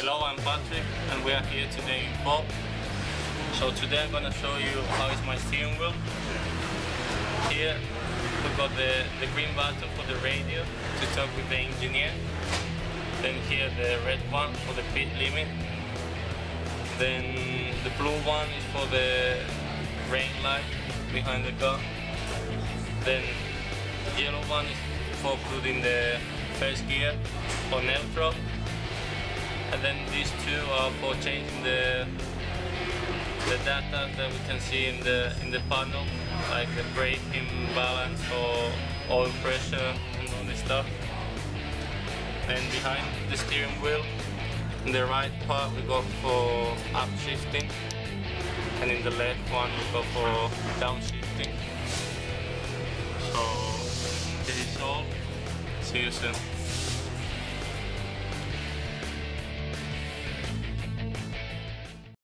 Hello, I'm Patrick and we are here today in Pau. So today I'm gonna show you how is my steering wheel. Here we've got the green button for the radio to talk with the engineer. Then here the red one for the pit limit. Then the blue one is for the rain light behind the car. Then the yellow one is for putting the first gear or neutral. And then these two are for changing the data that we can see in the panel, like the braking balance or oil pressure and all this stuff. And behind the steering wheel, in the right part we go for upshifting, and in the left one we go for downshifting. So this is all. See you soon.